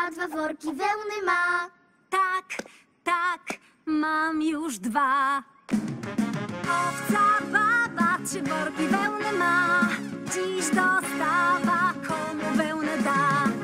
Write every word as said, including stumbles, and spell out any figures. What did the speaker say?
baba dwa worki wełny ma. Tak, tak, mam już dwa. Owca baba trzy worki wełny ma. Dziś dostawa komu wełnę da.